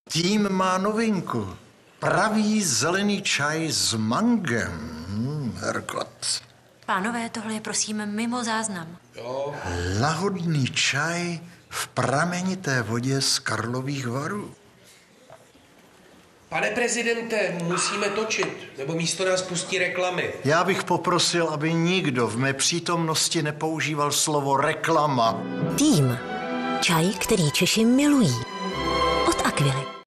Tým má novinku. Pravý zelený čaj s mangem. Herkot. Pánové, tohle je prosím mimo záznam. Jo. Lahodný čaj v pramenité vodě z Karlových Varů. Pane prezidente, musíme točit, nebo místo nás pustí reklamy. Já bych poprosil, aby nikdo v mé přítomnosti nepoužíval slovo reklama. Tým. Čaj, který Češi milují. Od Aquily.